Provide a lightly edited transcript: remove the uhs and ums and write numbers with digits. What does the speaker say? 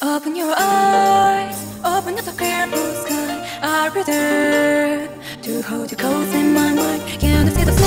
Open your eyes, open up the clear blue sky. I'll be there to hold you close in my mind. Can't you see the